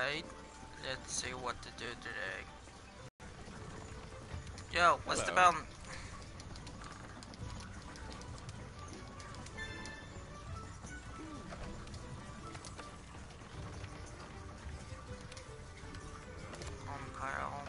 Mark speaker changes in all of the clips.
Speaker 1: Alright, let's see what to do today. Yo, what's the
Speaker 2: Hello.
Speaker 1: bell? Kyle.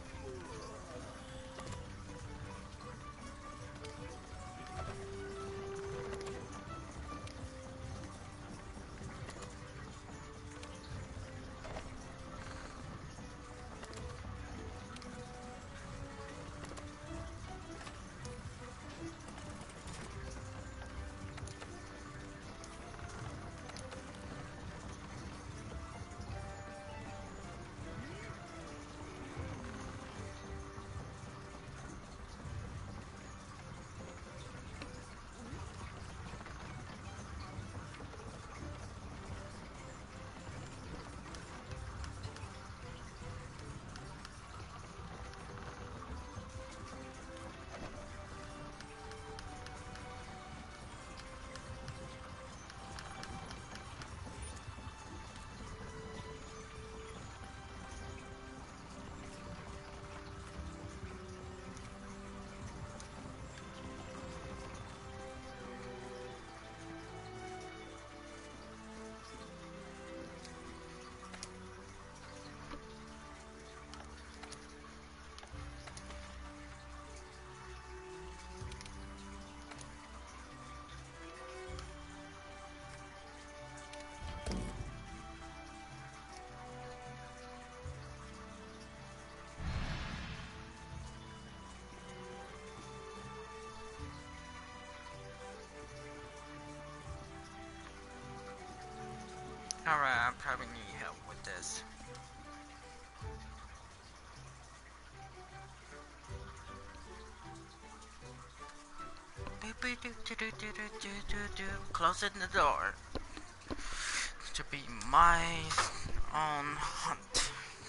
Speaker 1: Alright, I probably need help with this. Closing the door to be my own hunt.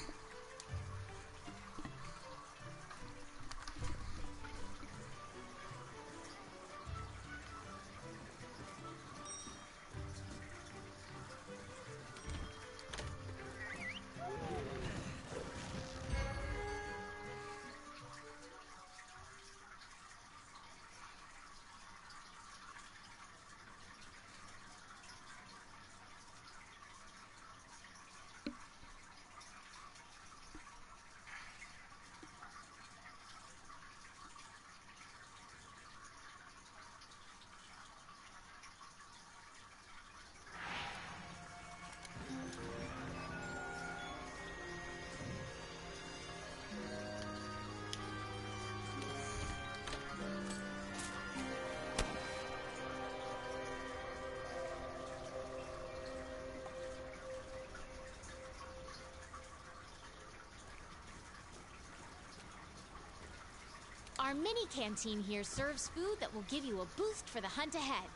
Speaker 3: Our mini canteen here serves food that will give you a boost for the hunt ahead.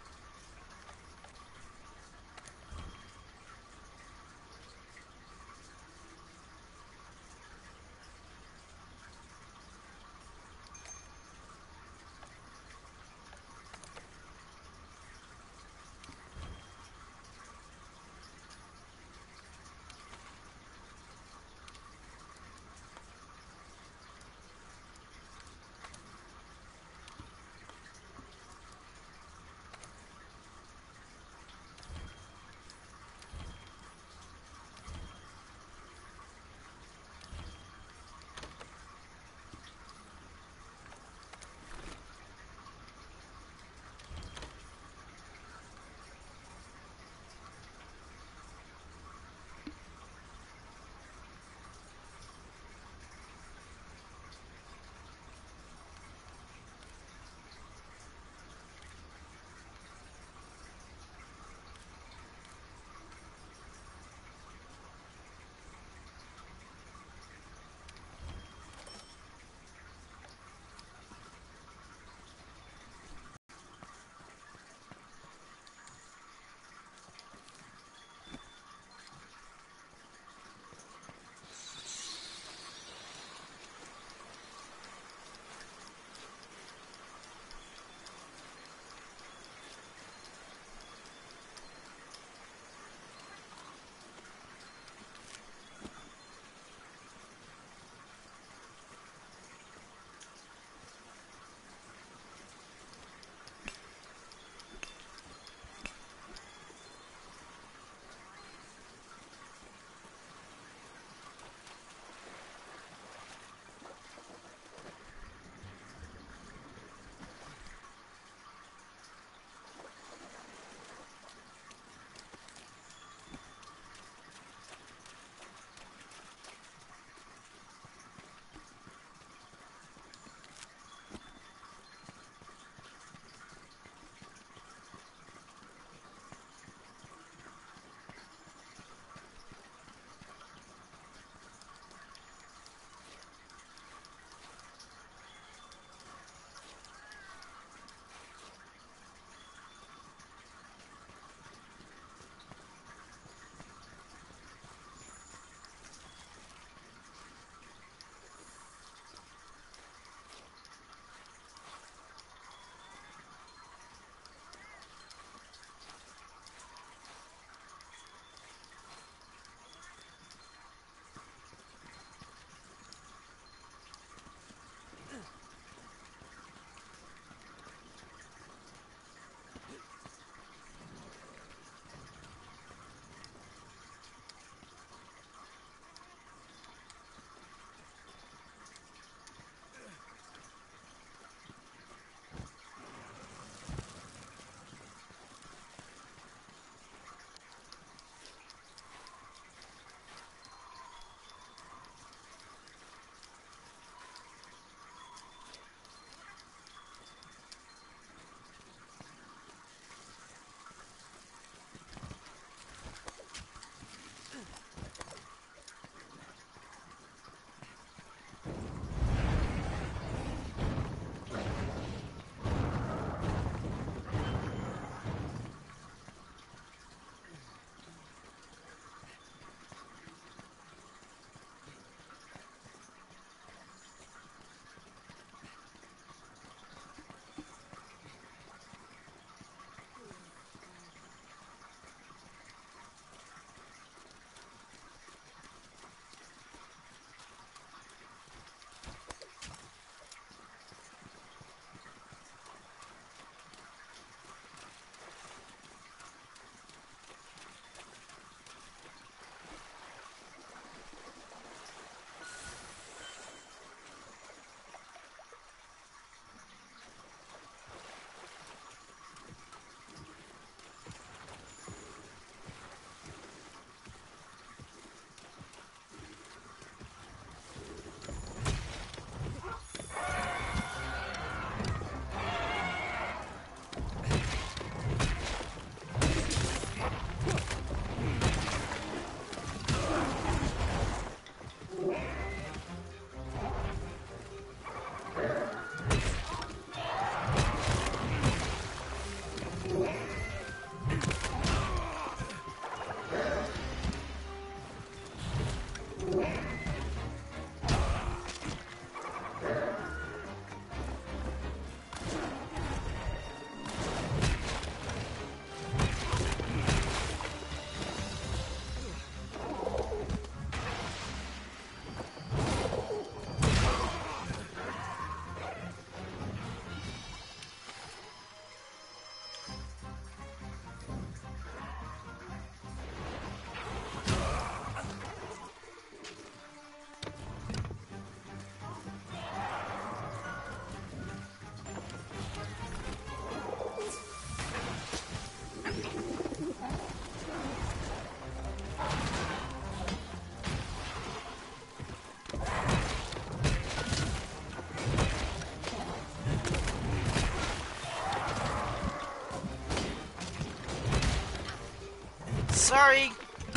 Speaker 1: Sorry.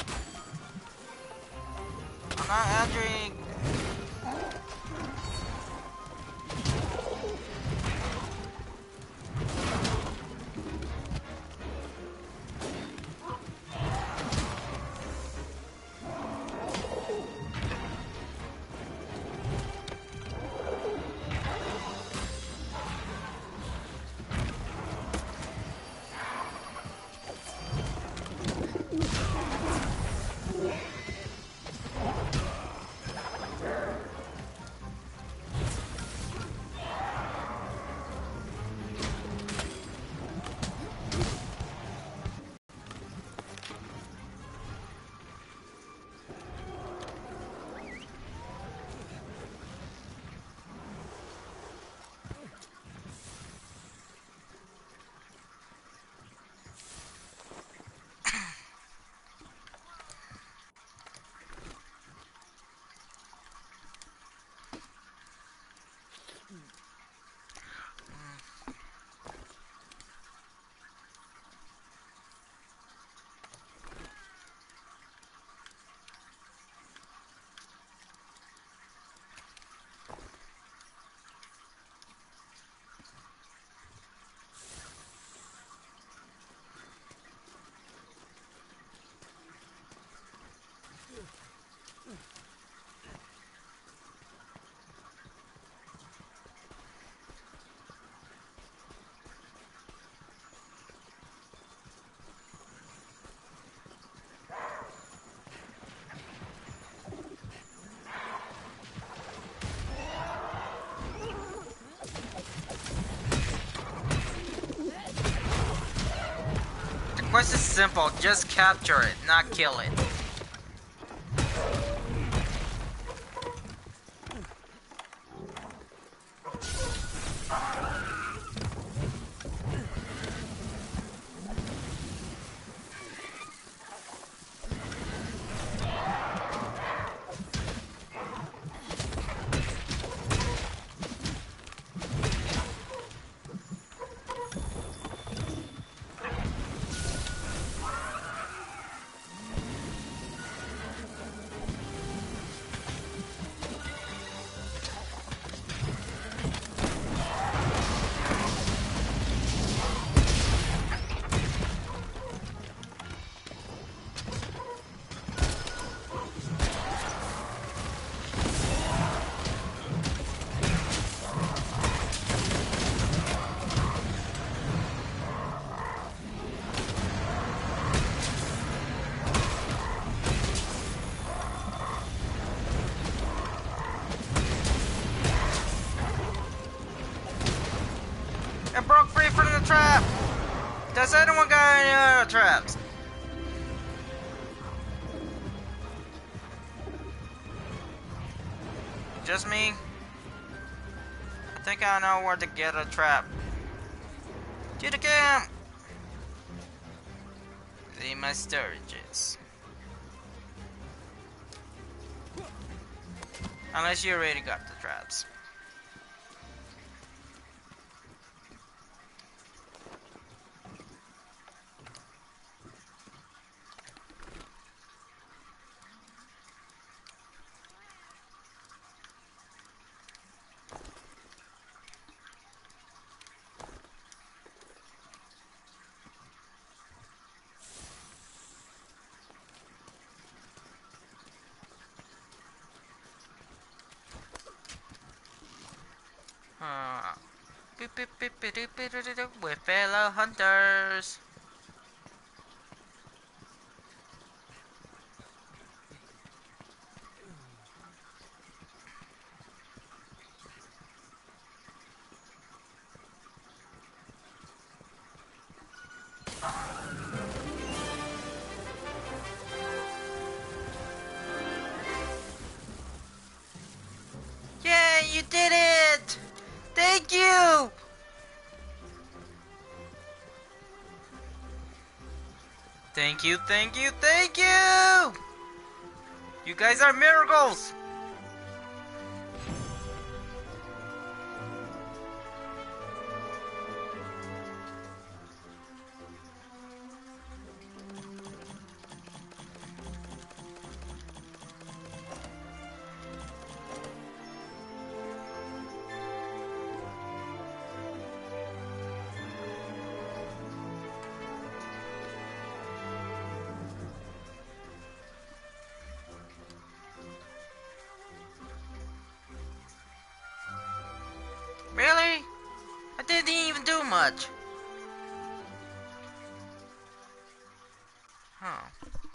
Speaker 1: I'm not entering. The quest is simple, just capture it, not kill it. It broke free from the trap! Does anyone got any other traps? Just me? I think I know where to get a trap. To the camp! See my storages. Unless you already got the traps. We're fellow hunters. Yeah, you did it! Thank you! Thank you, thank you, thank you! You guys are miracles! much. Huh.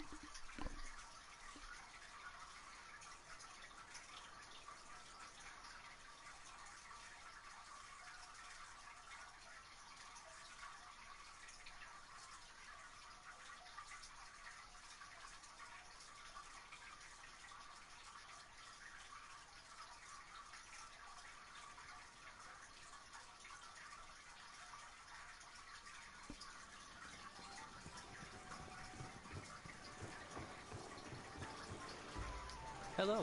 Speaker 2: Hello.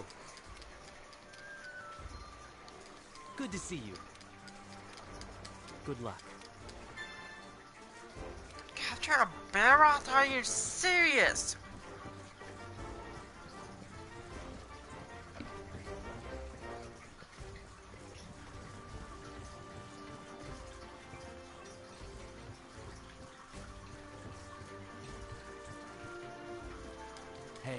Speaker 2: Good to see you. Good luck.
Speaker 1: Capture a Barroth? Are you serious?
Speaker 2: Hey.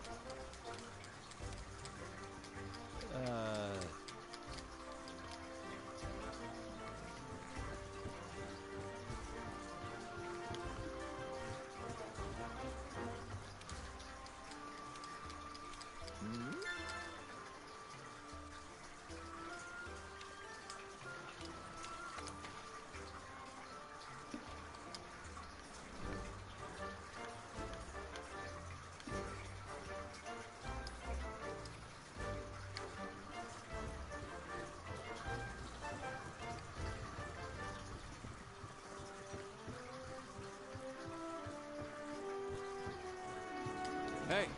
Speaker 2: Hey.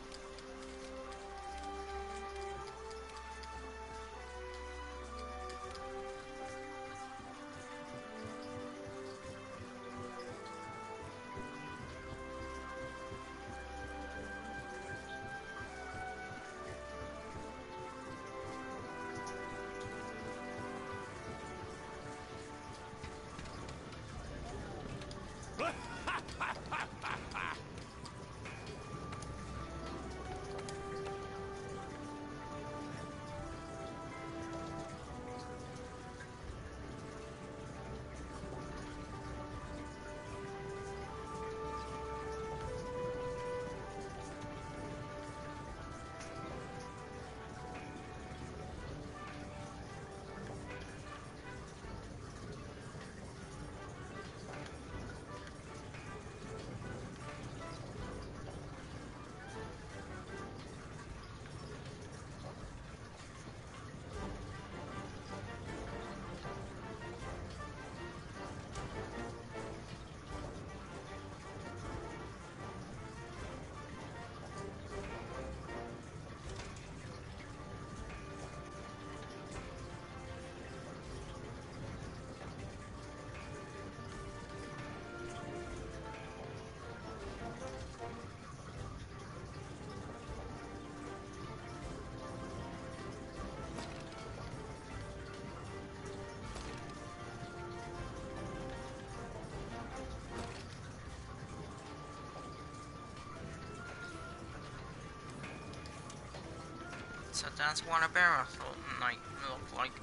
Speaker 1: So that's what a Barroth might look like.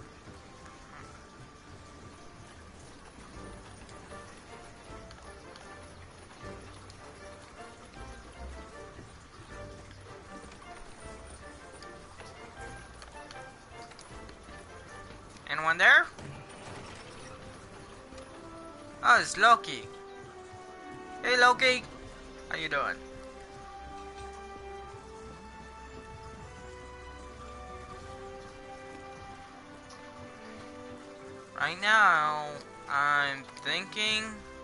Speaker 1: Anyone there? Oh, it's Loki. Hey Loki, how you doing? Right now, I'm thinking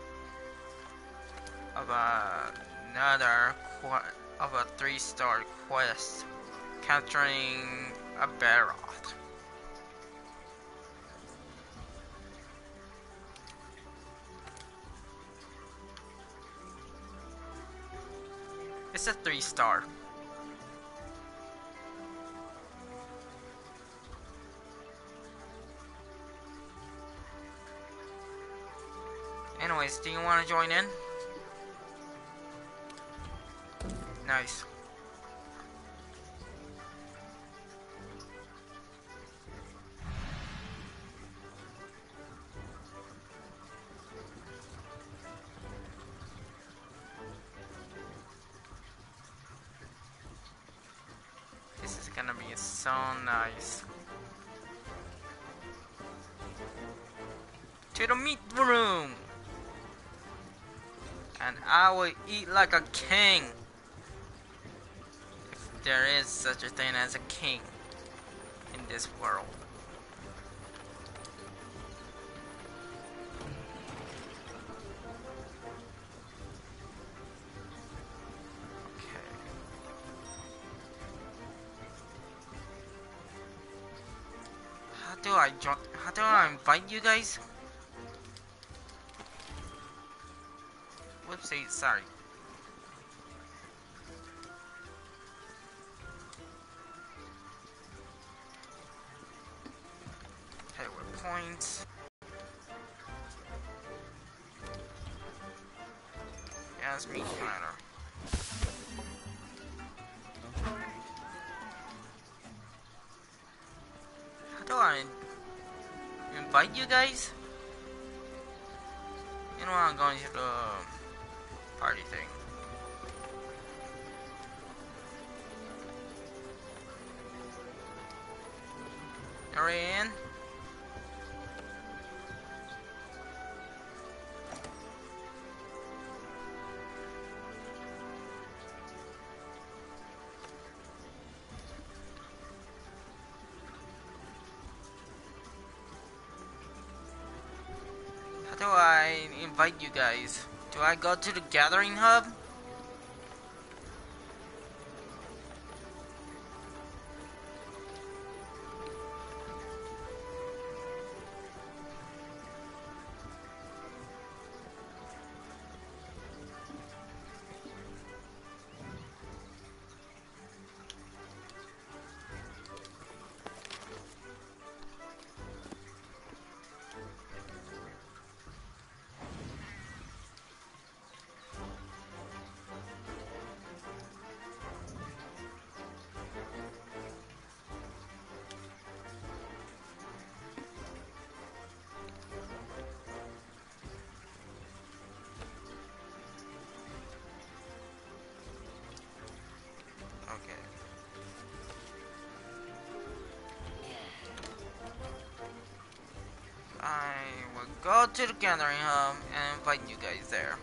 Speaker 1: of another of a 3-star quest, capturing a Barroth. It's a 3-star. Anyways, do you want to join in? Nice. So nice. To the meat room! And I will eat like a king. If there is such a thing as a king in this world. Okay. How do I join? How do I invite you guys? Whoopsie, sorry. Okay, with points. Yeah, it's me, Connor. How do I invite you guys? You know, I'm going to the party thing. You're in? How do I invite you guys? Do I go to the gathering hub? Okay. I will go to the gathering hub and invite you guys there.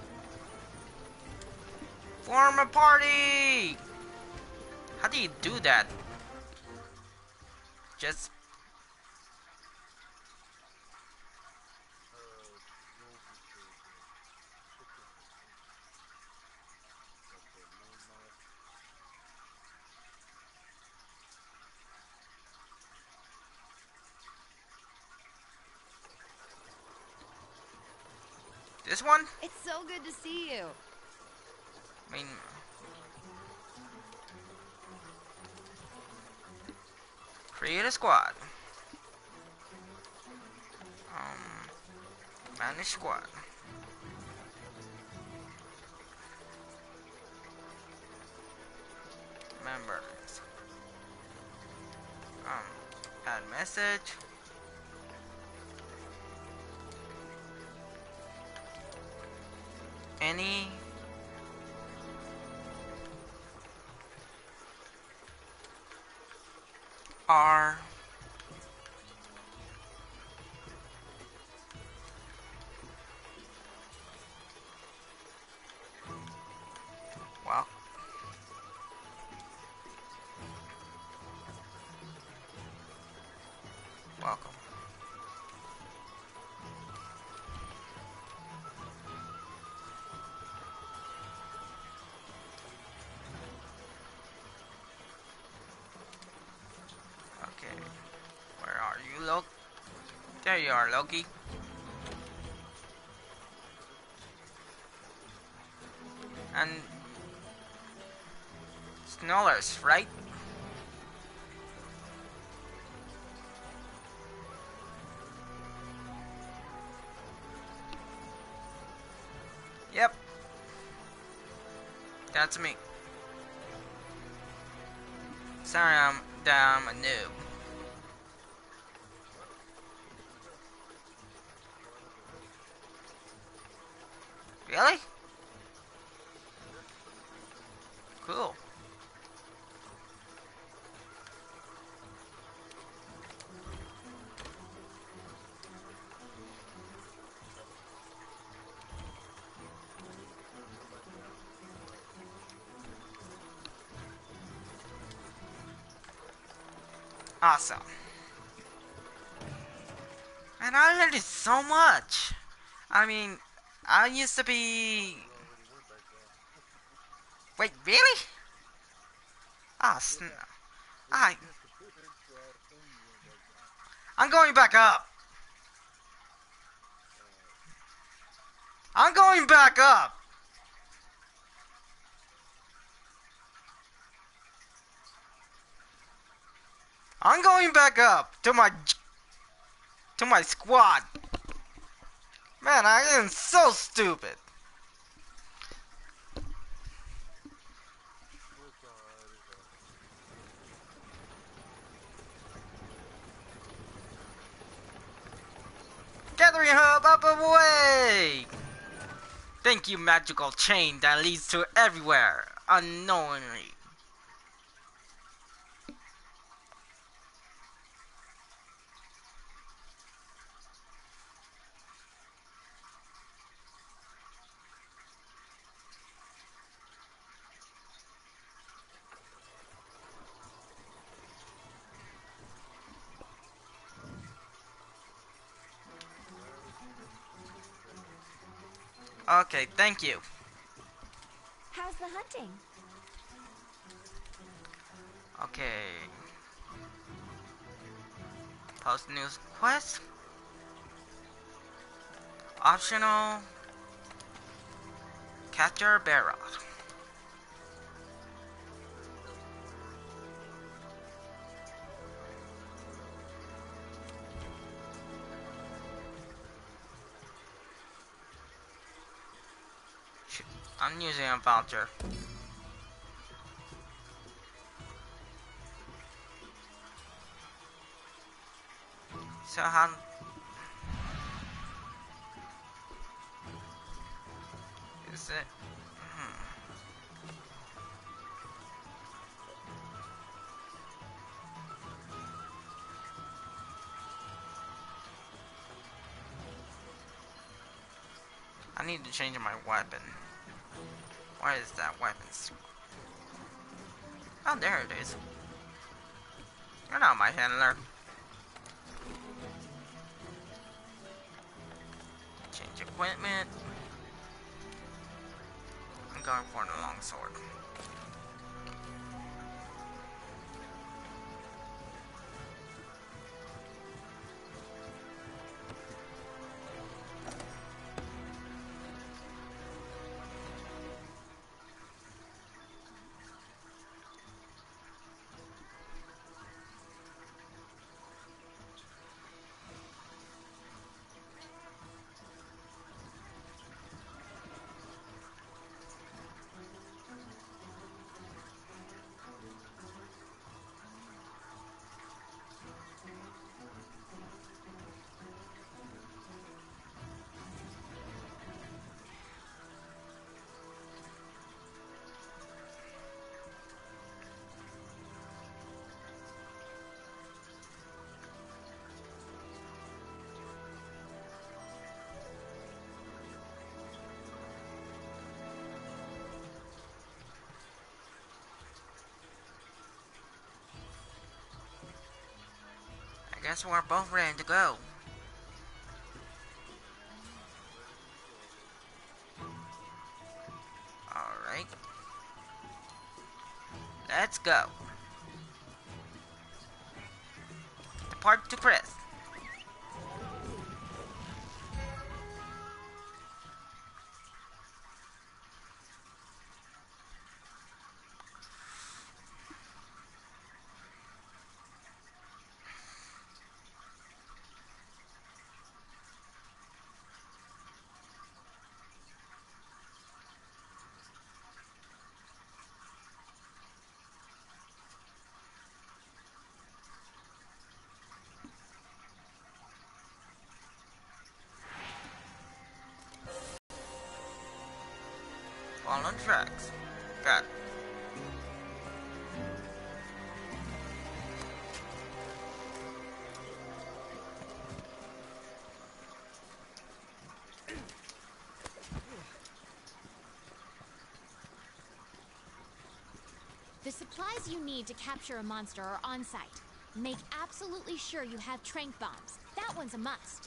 Speaker 1: Form a party! How do you do that? Just... This one?
Speaker 4: It's so good to see you.
Speaker 1: I mean... Create a squad. Manage squad. Members. Add message. Any are well welcome. Okay. Where are you, Loki? There you are, Loki. And Snollers, right? Yep. That's me. Sorry, I'm a noob. Really? Cool. Awesome. And I learned it so much. I mean, I used to be... Wait, really? Ah, I... I'm going back up. I'm going back up. I'm going back up to my squad. Man, I am so stupid. Gathering hub up away. Thank you, magical chain that leads to everywhere unknowingly. Okay, thank you.
Speaker 4: How's the hunting?
Speaker 1: Okay. Post news quest. Optional. Catcher barrel. I'm using a voucher. So how... Is it... I need to change my weapon. Where is that weapon? Oh, there it is. You're not my handler. Change equipment. I'm going for the long sword. I guess we're both ready to go. Alright. Let's go. Depart to Chris. Follow tracks. Got it.
Speaker 3: The supplies you need to capture a monster are on site. Make absolutely sure you have trank bombs. That one's a must.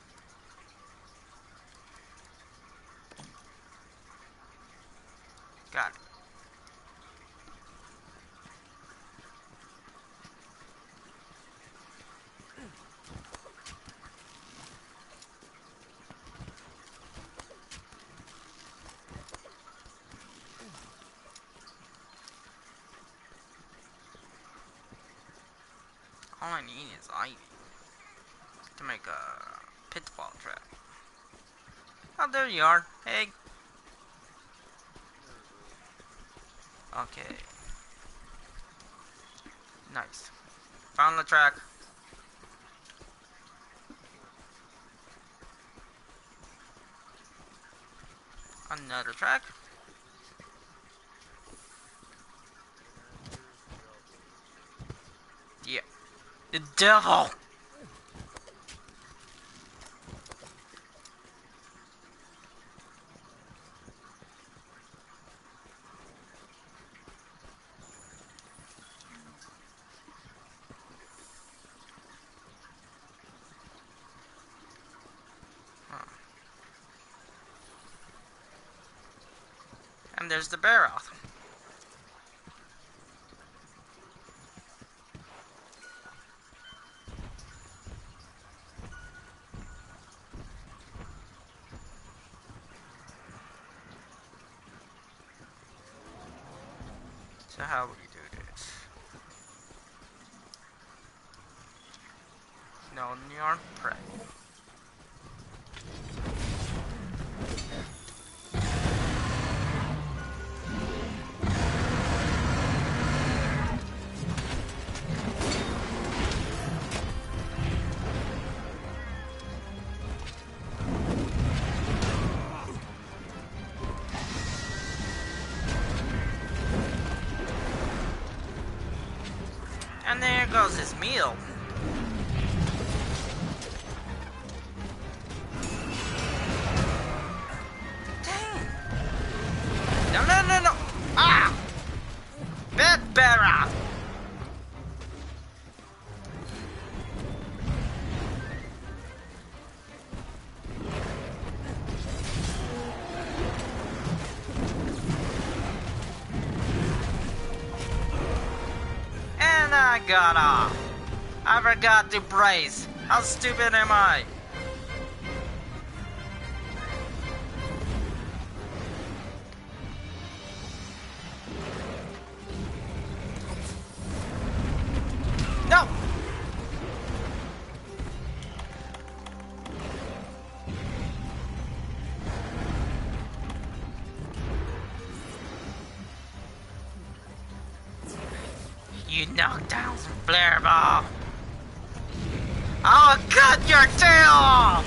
Speaker 1: Got it. All I need is ivy to make a pitfall trap. Oh, there you are. Hey. Okay. Nice. Found the track. Another track. Yeah. The devil! And there's the barrel. So how would you do this? No, neon prep. And there goes his meal. Dang. No, no, no, no. Ah! Bed bearer. And I got off. I forgot to brace. How stupid am I? No! You knocked down some flare ball. I'll cut your tail off!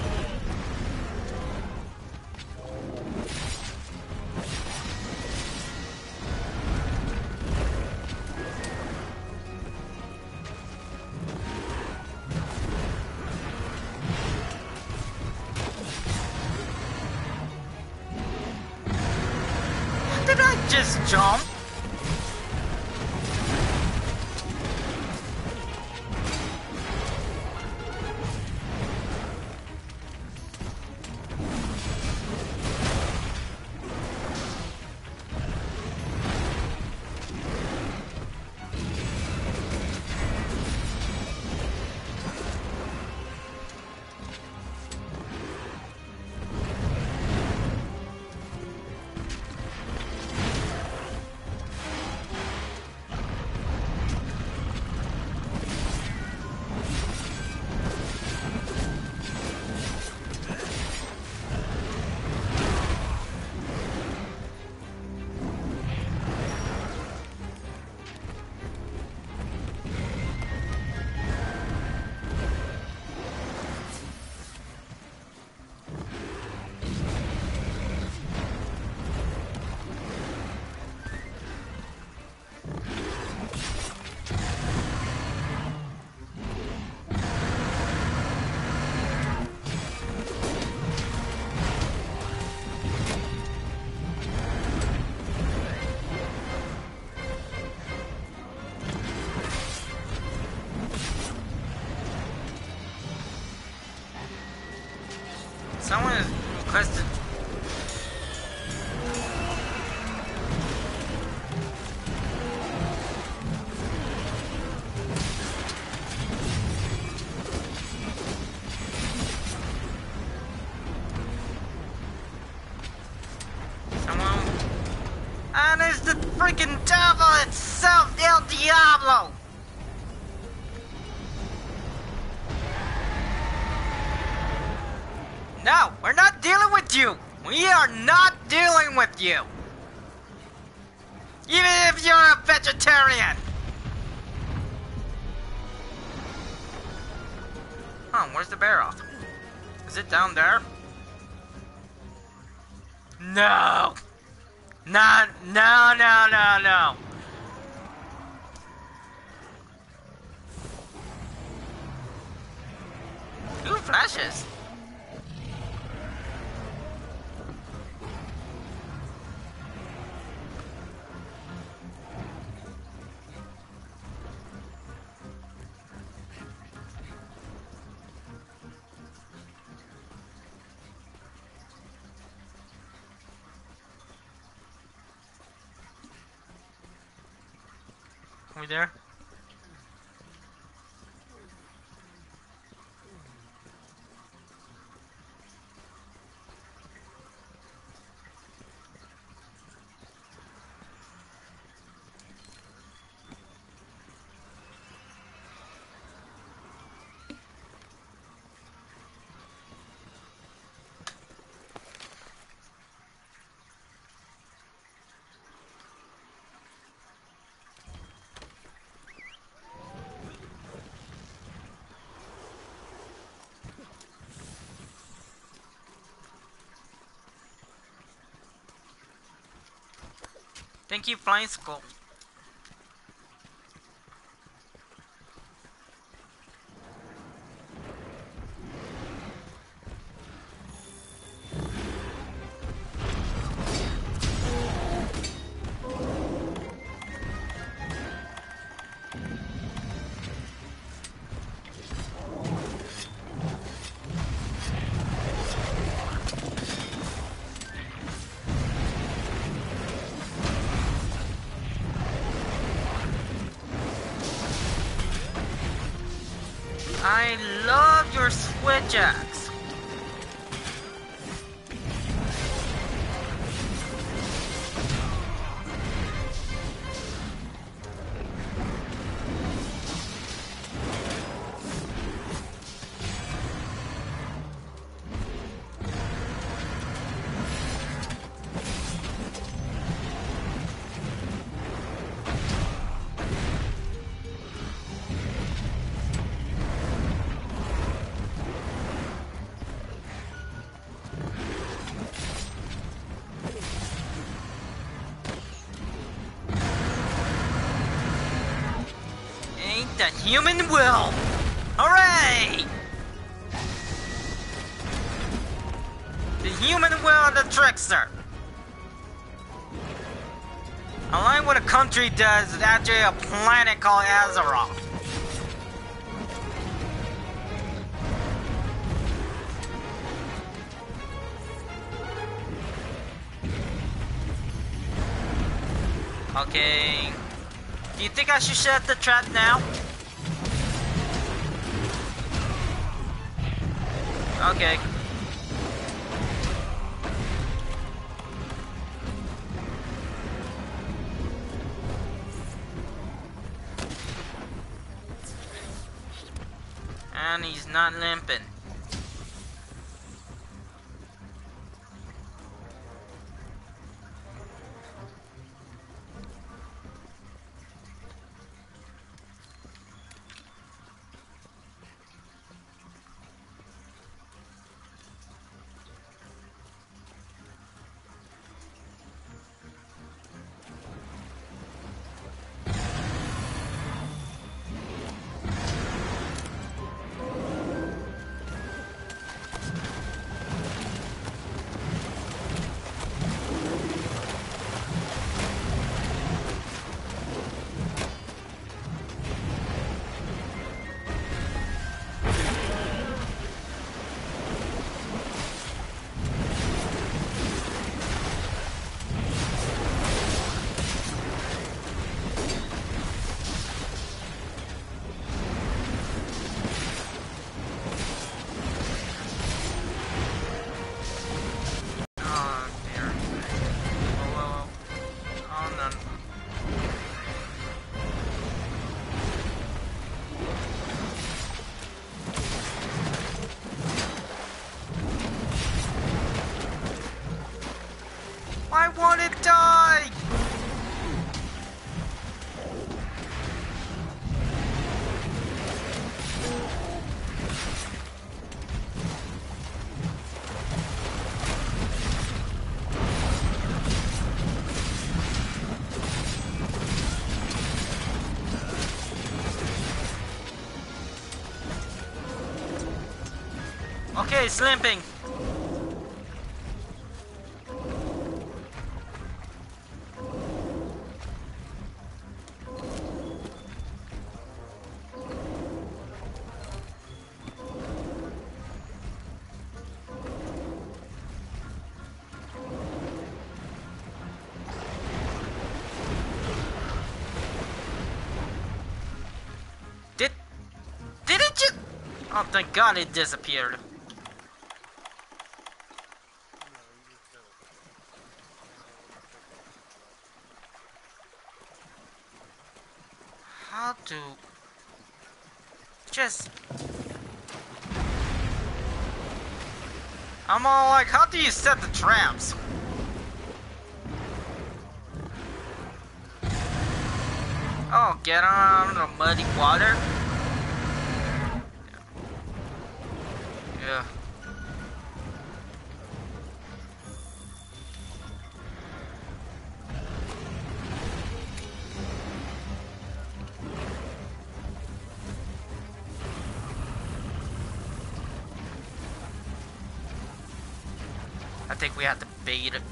Speaker 1: Did I just jump? Question. Someone. And it's the freaking devil itself, El Diablo! No, we're not dealing with you! We are not dealing with you! Even if you're a vegetarian! Huh, where's the barrel? Is it down there? No! No, no, no, no, no! Ooh, flashes! Are we there? Thank you, Flying Skull. I love your switch axe. The human will! Hooray! The human will of the trickster! Unlike what a country does, it's actually a planet called Azeroth. Okay. Do you think I should set the trap now? Okay. And he's not limping. Okay, slimping. Did it just? Oh, thank God it disappeared. How to just? I'm all like, how do you set the traps? Oh, get on the muddy water. Yeah. I think we have to bait it.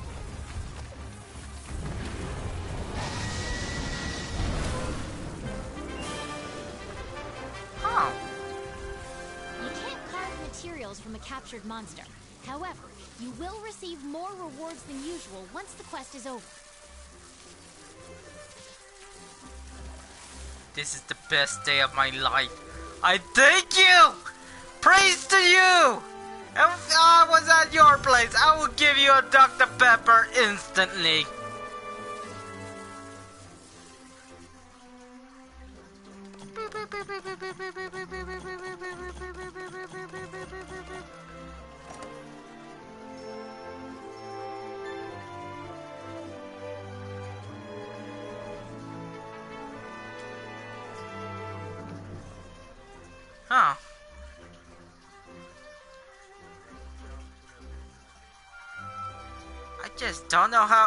Speaker 1: Oh.
Speaker 3: You can't carve materials from a captured monster. However, you will receive more rewards than usual once the quest is over.
Speaker 1: This is the best day of my life. I thank you! Praise to you! If I was at your place, I would give you a Dr. Pepper instantly. Huh. I just don't know how.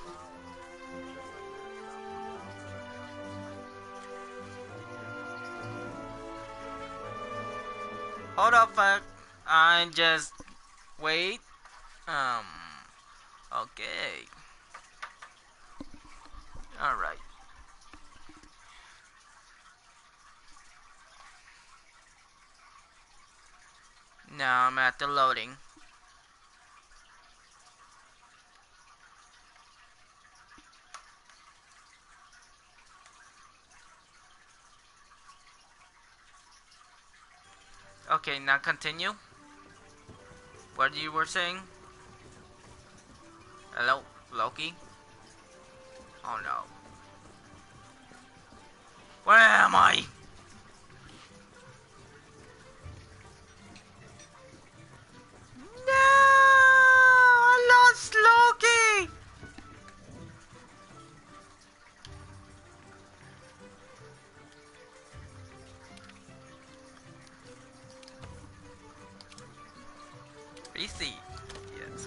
Speaker 1: Hold up, I just wait. Okay. All right. Now I'm at the loading. Okay, now continue. What you were saying? Hello, Loki? Oh no. Where am I? No! I lost Loki! BC. Yes.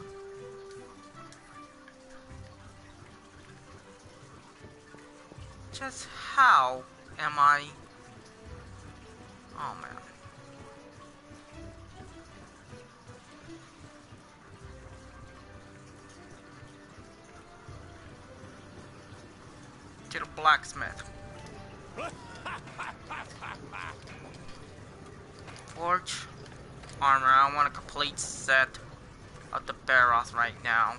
Speaker 1: Just how am I? Oh man. To the blacksmith. Forge armor. I want a complete set of the Barroth right now.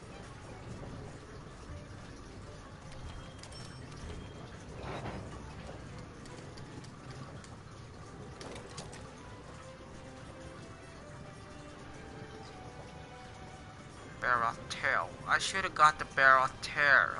Speaker 1: Barroth tail. I should have got the Barroth tail.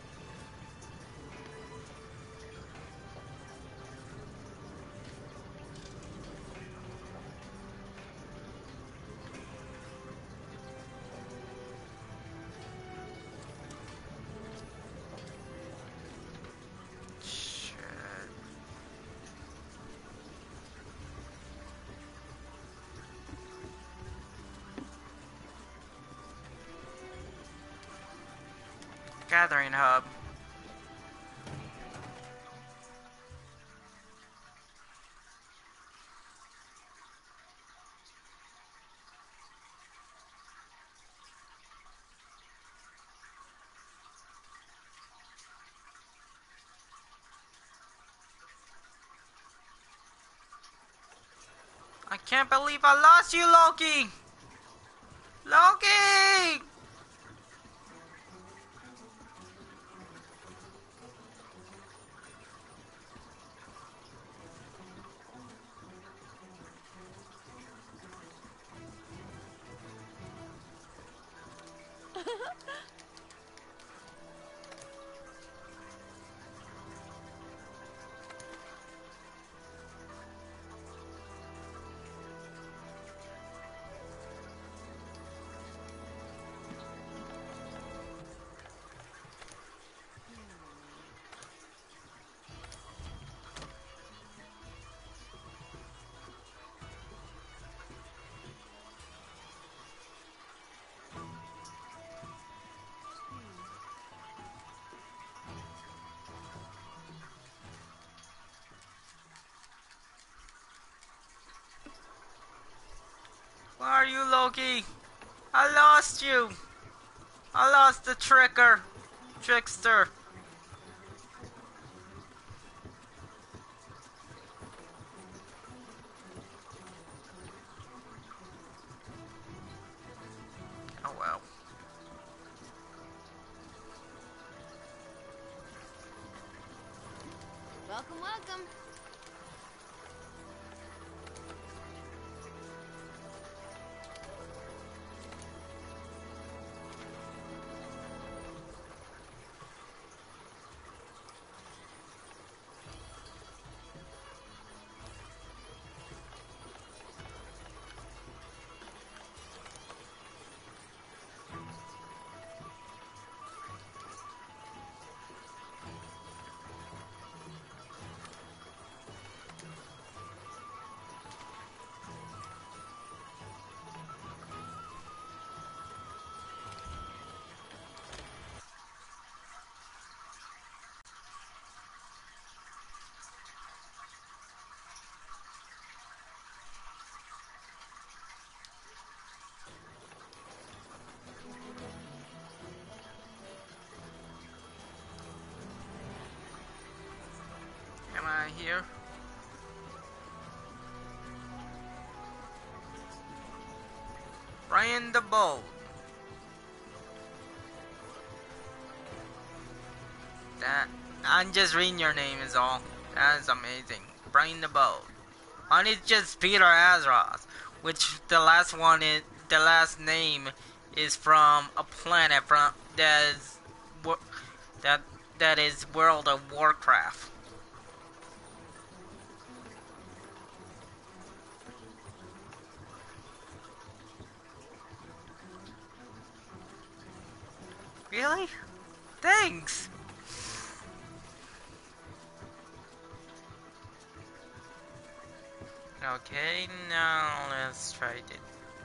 Speaker 1: Gathering hub. I can't believe I lost you, Loki! Loki! Where are you, Loki? I lost you! I lost the trickster. Oh well.
Speaker 3: Welcome, welcome.
Speaker 1: Am I here? Brian the Bold. That I'm just reading your name is all. That is amazing. Brian the Bold. And it's just Peter Azeroth, which the last name is from a planet from that is World of Warcraft. Really? Thanks! Okay, now let's try it.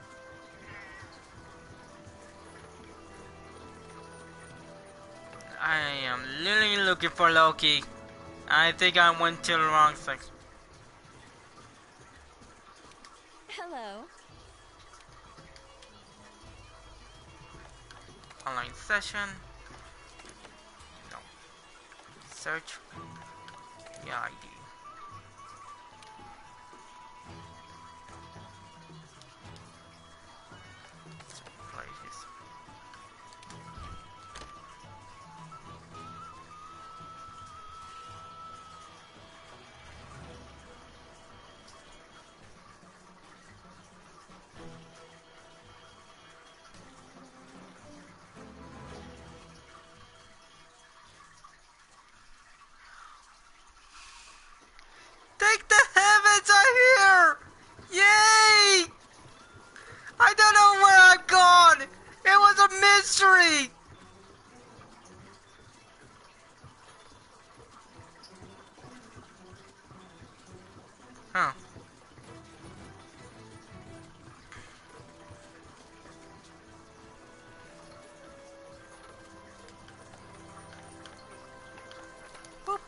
Speaker 1: I am literally looking for Loki. I think I went to the wrong section.
Speaker 4: Hello.
Speaker 1: Online session. No. Search. Yeah, ID. Places. Take the heavens are here! Yay! I don't know where I've gone! It was a mystery! Huh. Boop.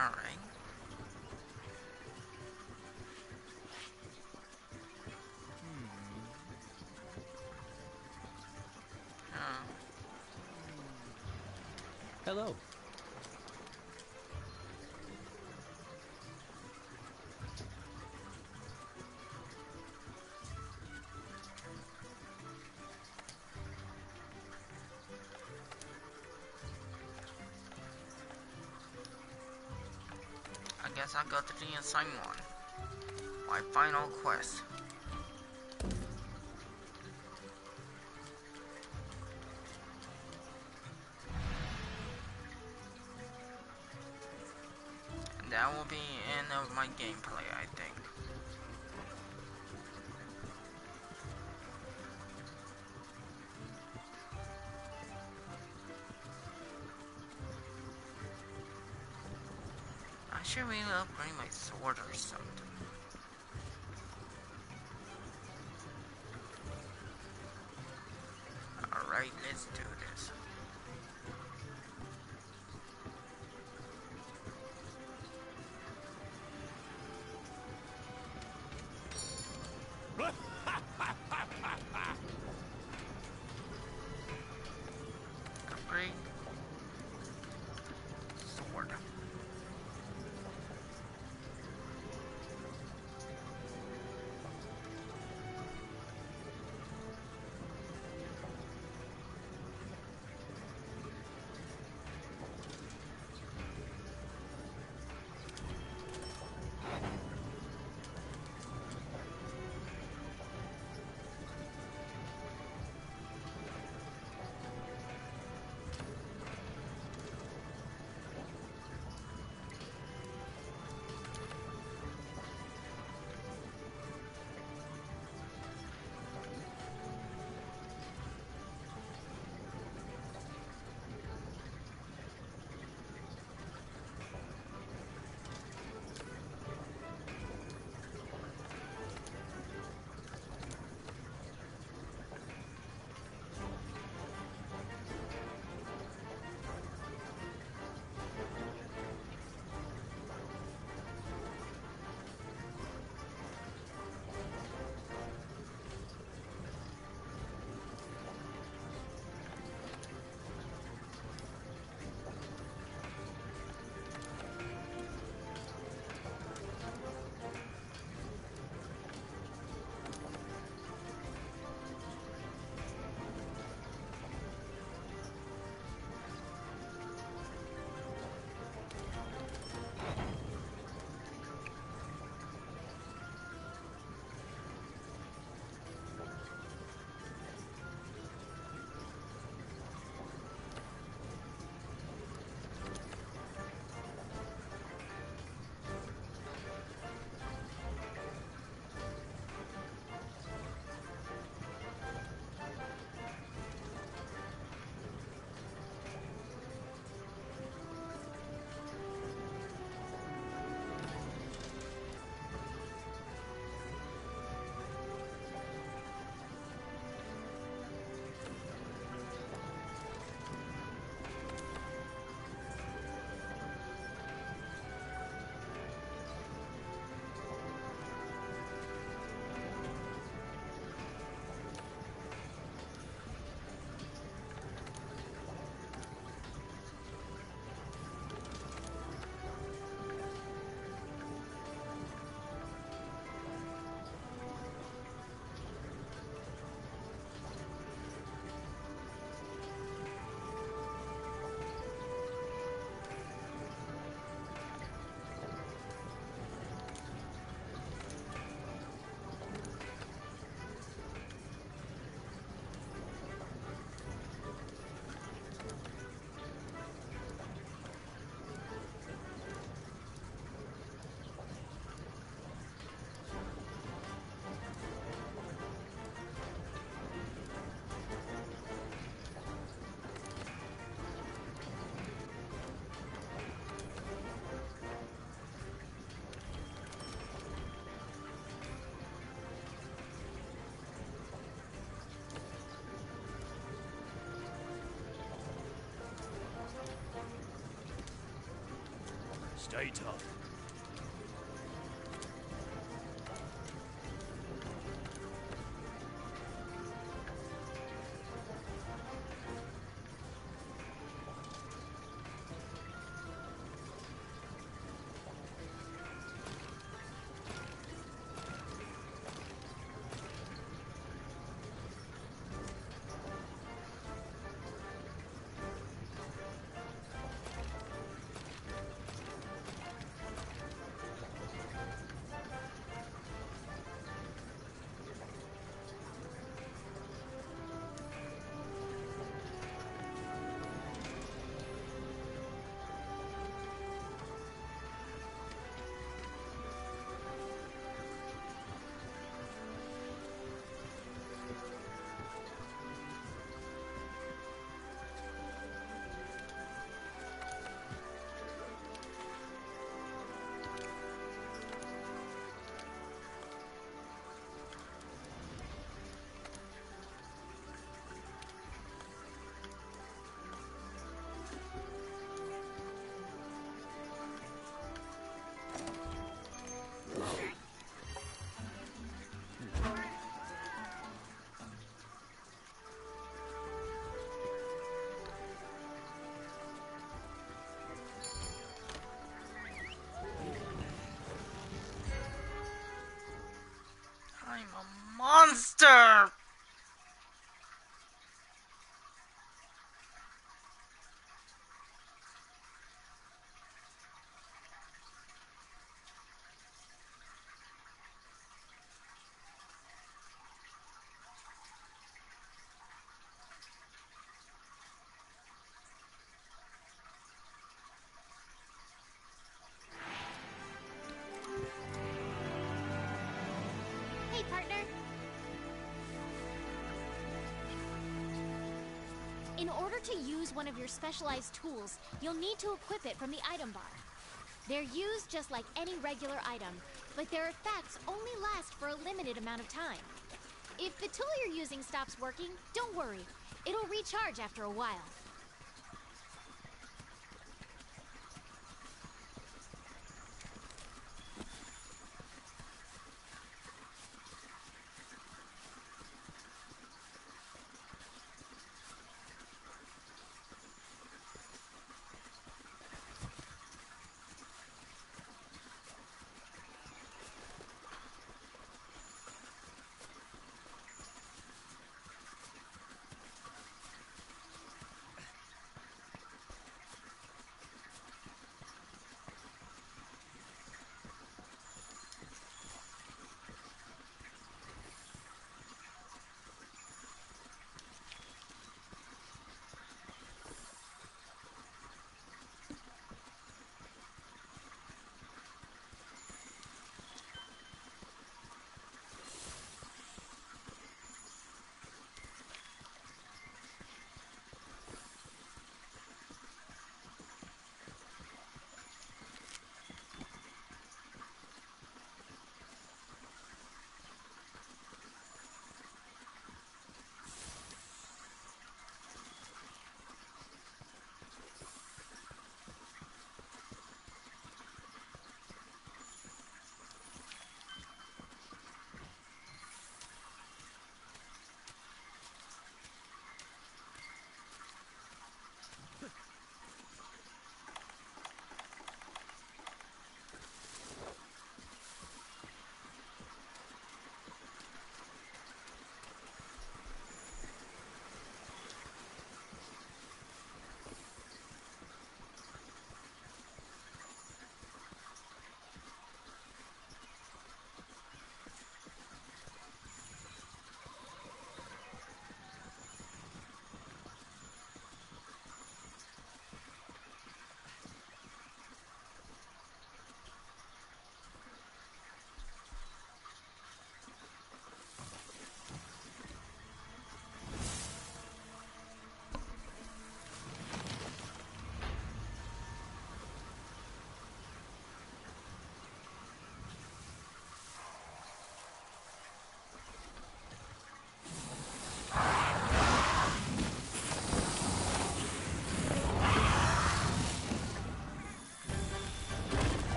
Speaker 1: Alright.
Speaker 2: Hello.
Speaker 1: I guess I'll go to the assigned one. My final quest. And that will be the end of my gameplay, I think. I should really upgrade my sword or something. Alright, let's do this. Upgrade. Sword.
Speaker 5: Stay tough.
Speaker 1: I'm a monster!
Speaker 3: Hey, partner. In order to use one of your specialized tools, you'll need to equip it from the item bar. They're used just like any regular item, but their effects only last for a limited amount of time. If the tool you're using stops working, don't worry. It'll recharge after a while.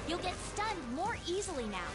Speaker 3: You'll get stunned more easily now.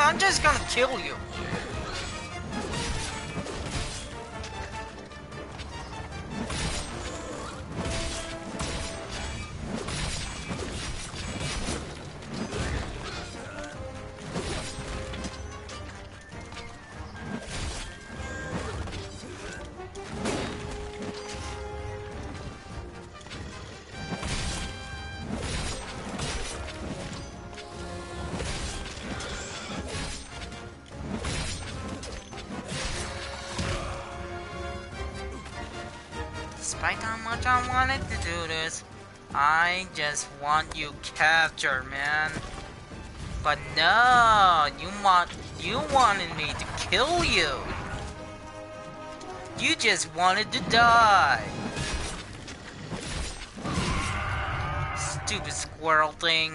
Speaker 1: I'm just gonna kill you. Despite how much I wanted to do this, I just want you captured, man. But no, you wanted me to kill you. You just wanted to die. Stupid squirrel thing.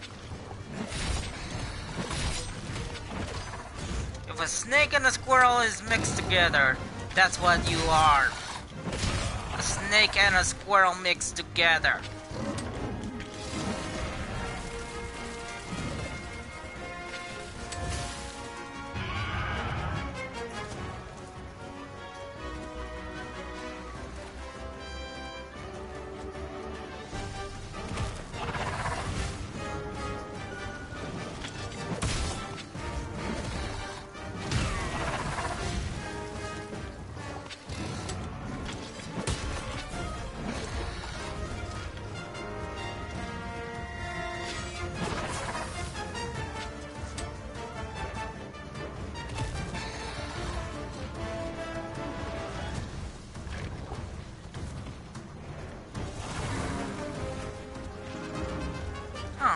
Speaker 1: If a snake and a squirrel is mixed together, that's what you are. A snake and a squirrel mixed together. Huh.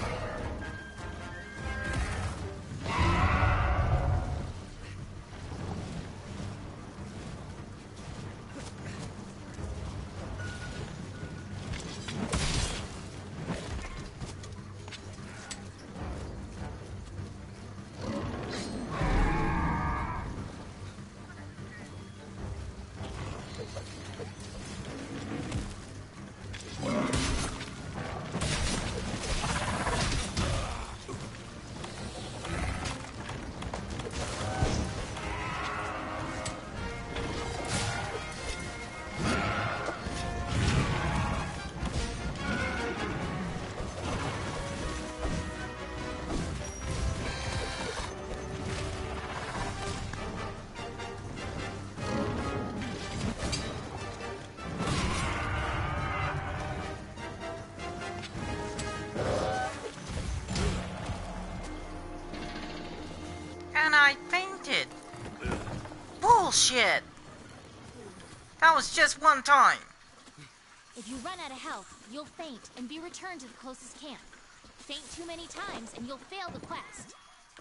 Speaker 1: And I fainted. Bullshit. That was just one time.
Speaker 3: If you run out of health, you'll faint and be returned to the closest camp. Faint too many times and you'll fail the quest.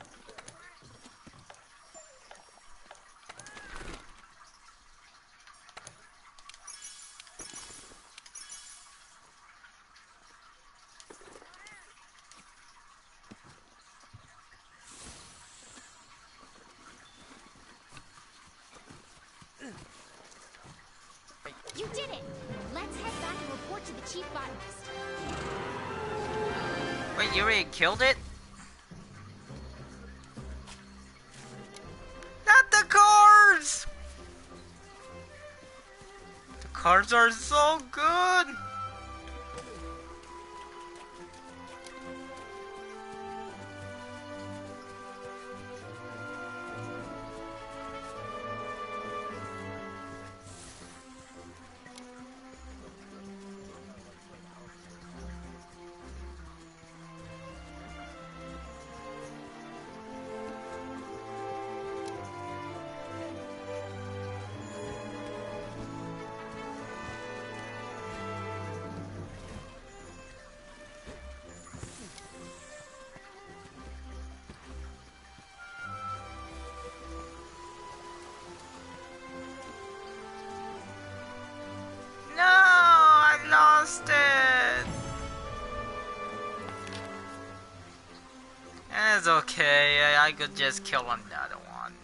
Speaker 3: You did it! Let's head back and report to the chief botanist.
Speaker 1: Wait, you already killed it? Not the cards! The cards are so good! No, I lost it. It's okay. I could just kill another one.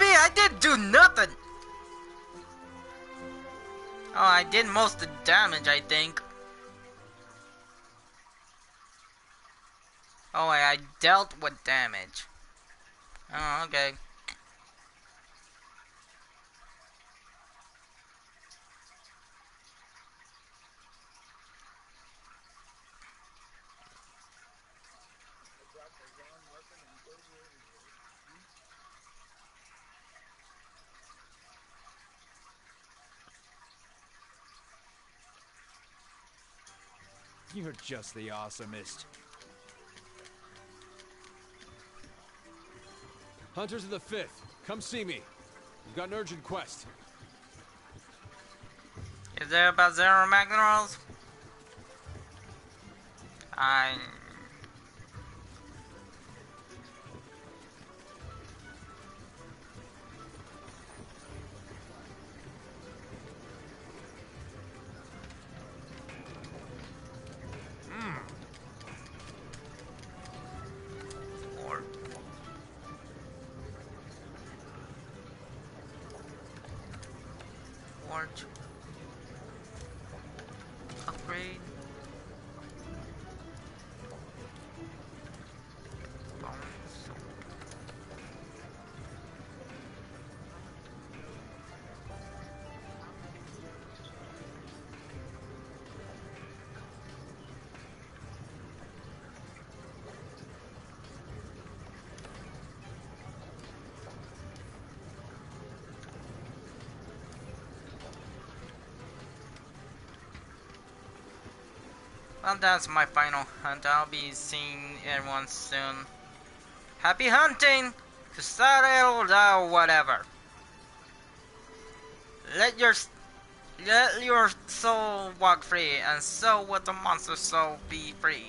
Speaker 1: me? I didn't do nothing! Oh, I did most of the damage, I think. Oh, I dealt with damage. Oh, okay.
Speaker 2: You're just the awesomest. Hunters of the 5th, come see me. We've got an urgent quest.
Speaker 1: Is there about Zero Magnaros? I... Or... Forge. Upgrade. Bones. Well, that's my final hunt. I'll be seeing everyone soon. Happy hunting! Kusare or whatever. Let your soul walk free, and so will the monster soul be free.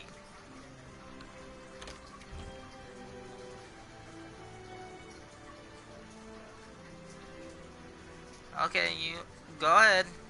Speaker 1: Okay, you go ahead.